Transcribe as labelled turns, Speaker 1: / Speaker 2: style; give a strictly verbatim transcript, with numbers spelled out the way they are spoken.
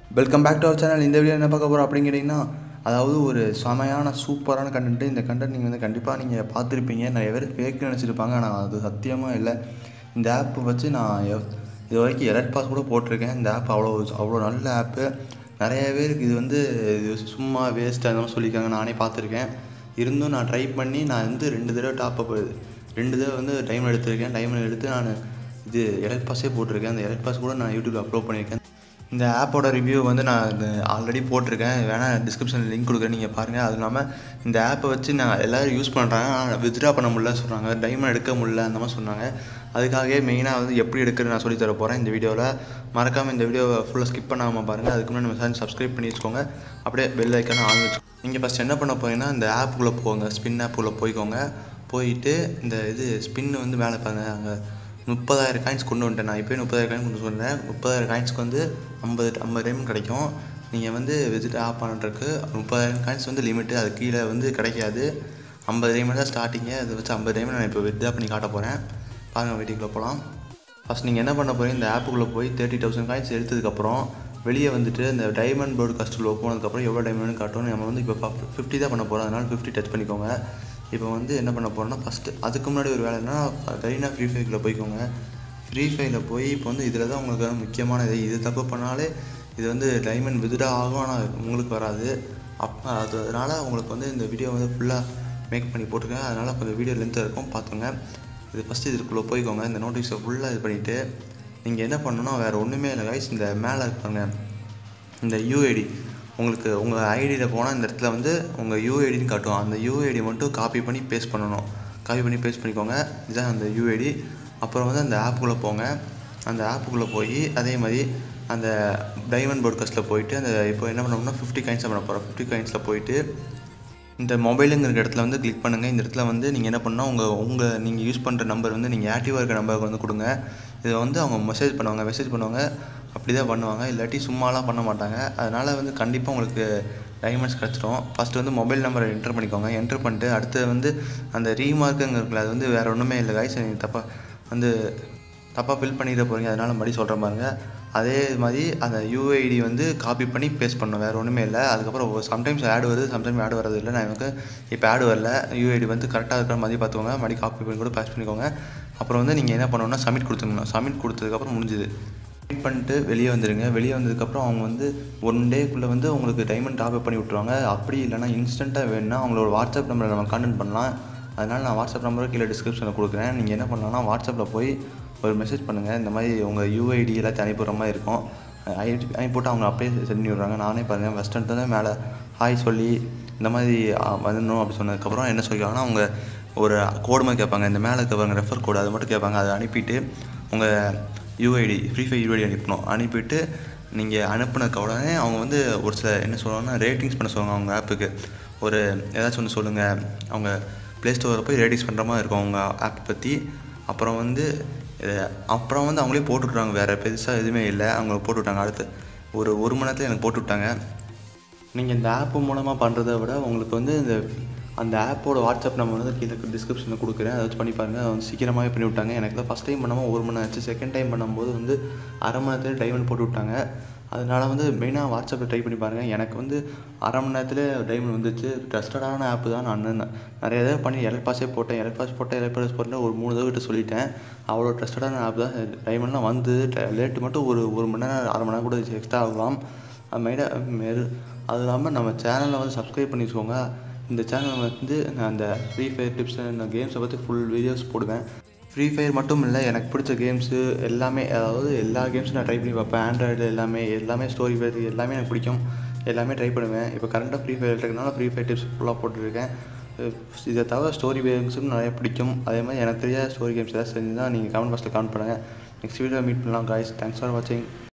Speaker 1: Welcome back to our channel. இந்த video என்ன பார்க்க போகிறோம் அப்படின்னு கேட்டிங்கன்னா, அதாவது ஒரு செமையான சூப்பரான கண்டென்ட்டு. இந்த கண்டென்ட் நீங்கள் வந்து கண்டிப்பாக நீங்கள் பார்த்துருப்பீங்க. நிறைய பேர் ஃபேக் நினச்சிருப்பாங்க, ஆனால் அது சத்தியமாக இல்லை. இந்த ஆப் வச்சு நான் எவ் இது வரைக்கும் எலர்ட் பாஸ் கூட போட்டிருக்கேன். இந்த ஆப் அவ்வளோ அவ்வளோ நல்ல ஆப்பு. நிறைய பேருக்கு இது வந்து இது சும்மா வேஸ்ட் அந்த மாதிரி சொல்லியிருக்காங்க, நானே பார்த்துருக்கேன். இருந்தும் நான் ட்ரை பண்ணி நான் வந்து ரெண்டு தடவை டாப் அப் ரெண்டு தடவை வந்து டைம் எடுத்திருக்கேன். டைம் எடுத்து நான் இது எலர்ட் பாஸே போட்டிருக்கேன். அந்த எலர்ட் பாஸ் கூட நான் யூடியூப்பில் அப்லோட் பண்ணியிருக்கேன். இந்த ஆப்போட ரிவ்யூ வந்து நான் ஆல்ரெடி போட்டிருக்கேன், வேணால் டிஸ்கிரிப்ஷனில் லிங்க் கொடுக்குறேன், நீங்கள் பாருங்கள். அதுவும் இல்லாமல் இந்த ஆப்பை வச்சு நான் எல்லோரும் யூஸ் பண்ணுறாங்க, ஆனால் வித்ட்ரா பண்ண முடியல சொல்கிறாங்க, டைமண்ட் எடுக்க முடியல அந்த மாதிரி சொன்னாங்க. அதுக்காகவே மெயினாக வந்து எப்படி எடுக்கிறது நான் சொல்லி தர போகிறேன் இந்த வீடியோவில். மறக்காமல் இந்த வீடியோவை ஃபுல்லாக ஸ்கிப் பண்ணாமல் பாருங்கள். அதுக்கு முன்னாடி நம்ம சேனல் சப்ஸ்கிரைப் பண்ணி வச்சுக்கோங்க, அப்படியே பெல் ஐக்கான ஆன் வச்சுக்கோங்க. நீங்கள் ஃபஸ்ட் என்ன பண்ண போகிறீங்கன்னா, இந்த ஆப்புக்குள்ளே போங்க, ஸ்பின் ஆப்புக்குள்ளே போய்க்கோங்க. போயிட்டு இந்த இது ஸ்பின் வந்து மேலே பாருங்கள், அங்கே முப்பதாயிரம் காயின்ஸ் கொண்டு வந்துட்டேன். நான் இப்போயே முப்பதாயிரம் காயின் கொண்டு சொன்னேன். முப்பதாயிரம் காயின்ஸ்க்கு வந்து ஐம்பது ஐம்பது டைம் கிடைக்கும். நீங்கள் வந்து விசிட் ஆப் பண்ணுறதுக்கு முப்பதாயிரம் காயின்ஸ் வந்து லிமிட்டு, அது கீழே வந்து கிடைக்காது. ஐம்பது டைம் தான் ஸ்டார்டிங்கே. அதை வச்சு ஐம்பது டைம் நான் இப்போ வித்ட்ரா பண்ணி காட்ட போகிறேன். பாருங்கள், வீட்டுக்குள்ளே போகலாம். ஃபஸ்ட் நீங்கள் என்ன பண்ண போகிறீங்க, இந்த ஆப்புக்குள்ளே போய் தேர்ட்டி தௌசண்ட் காயின்ஸ் எடுத்ததுக்கப்புறம் வெளியே வந்துட்டு இந்த டைமண்ட் போர்டு கஸ்டில் போனதுக்கப்புறம் எவ்வளோ டைமண்ட் காட்டும். நம்ம வந்து இப்போ ஃபிஃப்டி தான் பண்ண போகிறோம், அதனால் ஃபிஃப்டி டச் பண்ணிக்கோங்க. இப்போ வந்து என்ன பண்ண போகிறோன்னா, ஃபஸ்ட்டு அதுக்கு முன்னாடி ஒரு வேலைன்னா கரீனா ஃப்ரீ ஃபயரில் போய்க்கோங்க. ஃப்ரீ ஃபயரில் போய் இப்போ வந்து இதில் தான் உங்களுக்கு முக்கியமான இது இது தப்பு பண்ணாலே இது வந்து டைமண்ட் வித்ட்ரா ஆகும், ஆனால் உங்களுக்கு வராது. அப்போ அது அதனால் உங்களுக்கு வந்து இந்த வீடியோ வந்து ஃபுல்லாக மேக் பண்ணி போட்டுருக்கேன். அதனால் கொஞ்சம் வீடியோ லென்த்தாக இருக்கும், பார்த்துங்க. இது ஃபஸ்ட்டு இதுக்குள்ளே போய்க்கோங்க. இந்த நோட்டிஃபிகேஷன் ஃபுல்லாக இது பண்ணிவிட்டு நீங்கள் என்ன பண்ணணும்னா, வேறு ஒன்றுமே இல்லை கைஸ். இந்த மேலே இருப்பாங்க இந்த யூஐடி, உங்களுக்கு உங்கள் ஐடியில் போனால் இந்த இடத்துல வந்து உங்கள் யூஐடின்னு காட்டும். அந்த யூஐடி மட்டும் காப்பி பண்ணி பேஸ்ட் பண்ணணும். காப்பி பண்ணி பேஸ்ட் பண்ணிக்கோங்க. இதுதான் அந்த யூஐடி. அப்புறம் வந்து அந்த ஆப்புக்குள்ளே போங்க. அந்த ஆப்புக்குள்ளே போய் அதே மாதிரி அந்த டைமண்ட் போட்காஸ்ட்டில் போயிட்டு அந்த இப்போ என்ன பண்ணோம்னா ஃபிஃப்டி காயின்ஸாக பண்ண போகிறோம். ஃபிஃப்டி காயின்ஸில் போயிட்டு இந்த மொபைலுங்கிற இடத்துல வந்து கிளிக் பண்ணுங்கள். இந்த இடத்துல வந்து நீங்கள் என்ன பண்ணால் உங்கள் உங்கள் நீங்கள் யூஸ் பண்ணுற நம்பர் வந்து நீங்கள் ஆக்டிவாக இருக்கிற நம்பருக்கு வந்து கொடுங்க. இதை வந்து அவங்க மெசேஜ் பண்ணுவாங்க மெசேஜ் பண்ணுவாங்க அப்படி தான் பண்ணுவாங்க, இல்லாட்டி சும்மாலாம் பண்ண மாட்டாங்க. அதனால் வந்து கண்டிப்பாக உங்களுக்கு டைமண்ட்ஸ் கிடச்சிடும். ஃபஸ்ட்டு வந்து மொபைல் நம்பரை என்ட்ரு பண்ணிக்கோங்க. என்ட்ரு பண்ணிட்டு அடுத்து வந்து அந்த ரீமார்க்குங்க இருக்குல்ல, அது வந்து வேறு ஒன்றுமே இல்லை காய்ஸ். நீங்கள் தப்பாக வந்து தப்பாக ஃபில் பண்ணிட போகிறீங்க, அதனால் மறுபடி சொல்கிற பாருங்க. அதே மாதிரி அந்த யூஐடி வந்து காப்பி பண்ணி பேஸ்ட் பண்ணணும், வேறு ஒன்றுமே இல்லை. அதுக்கப்புறம் சம்டைம்ஸ் ஆட் வருது, சம்டைம்ஸ் ஆட் வரது இல்லை. நான் எனக்கு இப்போ ஆட் வரல. யூஐடி வந்து கரெக்டாக இருக்கிற மாதிரி பார்த்துக்கோங்க. மறுபடி காப்பி பண்ணி கூட பேஸ்ட் பண்ணிக்கோங்க. அப்புறம் வந்து நீங்கள் என்ன பண்ணணும்னா சப்மிட் கொடுத்துக்கணும். சப்மிட் கொடுத்ததுக்கப்புறம் முடிஞ்சுது. சப்மிட் பண்ணிட்டு வெளியே வந்துடுங்க. வெளியே வந்ததுக்கப்புறம் அவங்க வந்து ஒன் டேக்குள்ளே வந்து உங்களுக்கு டைமண்ட் டாப் அப் பண்ணி விட்ருவாங்க. அப்படி இல்லைனா இன்ஸ்டண்ட்டாக வேணும்னா அவங்களோட வாட்ஸ்அப் நம்பரை நம்ம கான்டெக்ட் பண்ணலாம். அதனால் நான் வாட்ஸ்அப் நம்பரை கீழே டிஸ்கிரிப்ஷனில் கொடுக்குறேன். நீங்கள் என்ன பண்ணலாம்னா வாட்ஸ்அப்பில் போய் ஒரு மெசேஜ் பண்ணுங்கள். இந்த மாதிரி உங்கள் யூஐடி எல்லாத்தையும் அனுப்பிடுற மாதிரி இருக்கும். ஐடி அனுப்பிவிட்டு அவங்க அப்படியே சென்ட் பண்ணி விட்றாங்க. நானே பாருங்கள் ஃபஸ்ட் எடுத்து தான் மேலே ஹாய் சொல்லி இந்த மாதிரி வந்துடணும் அப்படி சொன்னதுக்கப்புறம் என்ன சொல்லிக்கிறாங்கன்னா, அவங்க ஒரு கோடு மாதிரி கேட்பாங்க. இந்த மேலே கேட்பாங்க ரெஃபர் கோடு, அதை மட்டும் கேட்பாங்க. அதை அனுப்பிட்டு உங்கள் யூஐடி ஃப்ரீ ஃபயர் யூஐடி அனுப்பணும். அனுப்பிட்டு நீங்கள் அனுப்புனதுக்கு உடனே அவங்க வந்து ஒரு சில என்ன சொல்லுவாங்கன்னா ரேட்டிங்ஸ் பண்ண சொல்லுவாங்க. அவங்க ஆப்புக்கு ஒரு ஏதாச்சும் ஒன்று சொல்லுங்கள். அவங்க ப்ளே ஸ்டோரில் போய் ரேட்டிங்ஸ் பண்ணுற மாதிரி இருக்கும் அவங்க ஆப் பற்றி. அப்புறம் வந்து அப்புறம் வந்து அவங்களே போட்டுவிட்றாங்க. வேறு பெருசாக எதுவுமே இல்லை, அவங்க போட்டுவிட்டாங்க. அடுத்து ஒரு ஒரு மணி நேரத்தில் எனக்கு போட்டுவிட்டாங்க. நீங்கள் இந்த ஆப்பு மூலமாக பண்ணுறதை விட உங்களுக்கு வந்து இந்த அந்த ஆப்போட வாட்ஸ்அப் நம்பர் வந்து கீழே டிஸ்கிரிப்ஷனில் கொடுக்குறேன், அதை வச்சு பண்ணி பாருங்கள். அதை வந்து சீக்கிரமாகவே பண்ணி விட்டாங்க. எனக்கு தான் ஃபஸ்ட் டைம் பண்ணாமல் ஒரு மணி நேரம் ஆச்சு. செகண்ட் டைம் பண்ணும்போது வந்து அரை மணி நேரத்தில் டைமண்ட் போட்டு விட்டாங்க. அதனால் வந்து மெயினாக வாட்ஸ்அப்பில் ட்ரை பண்ணி பாருங்கள். எனக்கு வந்து அரை மணி நேரத்தில் டைமண்ட் வந்துச்சு. ட்ரஸ்டடான ஆப்பு தான். நான் நிறைய தடவை பண்ணி எலக்ட் பாஸே போட்டேன் எலக்ட் பாஸ் போட்டேன் எலக்ட் பாஸ் போட்டேன் ஒரு மூணு தடவை கிட்ட சொல்லிட்டேன். அவ்வளோ ட்ரஸ்டடான ஆப் தான். டைமண்ட்லாம் வந்து லேட்டு மட்டும் ஒரு ஒரு மணி நேரம் அரை மணி நேரம் கூட எக்ஸ்ட்ரா ஆகலாம். அது மெயினாக மேரு அது இல்லாமல் நம்ம சேனலில் வந்து சப்ஸ்கிரைப் பண்ணி வச்சுக்கோங்க. இந்த சேனல் வந்து நான் அந்த ஃப்ரீ ஃபயர் டிப்ஸ் நான் கேம்ஸை பற்றி ஃபுல் வீடியோஸ் போடுவேன். ஃப்ரீ ஃபயர் மட்டும் இல்லை, எனக்கு பிடிச்ச கேம்ஸு எல்லாமே, அதாவது எல்லா கேம்ஸும் நான் ட்ரை பண்ணி பார்ப்பேன். ஆண்ட்ராய்டு எல்லாமே எல்லாமே ஸ்டோரி ஃபயர் எல்லாமே எனக்கு பிடிக்கும். எல்லாமே ட்ரை பண்ணுவேன். இப்போ கரண்ட்டாக ஃப்ரீ ஃபயர் இருக்கிறதுனால ஃப்ரீ ஃபயர் டிப்ஸ் ஃபுல்லாக போட்டுருக்கேன். இதை தவிர ஸ்டோரி கேம்ஸும் நிறைய பிடிக்கும். அதே மாதிரி எனக்கு தெரியாத ஸ்டோரி கேம்ஸ் ஏதாவது செஞ்சு தான் நீங்கள் கமெண்ட் பாக்ஸில் கமெண்ட் பண்ணுங்கள். நெக்ஸ்ட் வீடியோ மீட் பண்ணலாம் காய்ஸ். தேங்க்ஸ் ஃபார் வாட்சிங்.